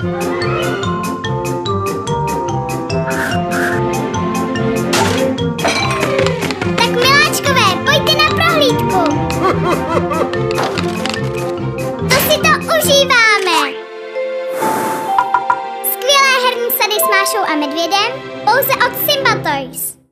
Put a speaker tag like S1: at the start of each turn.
S1: Tak miláčkové, pojďte na prohlídku. To si to užíváme. Skvělé herní sady s Mášou a Medvědem, pouze od Simba Toys.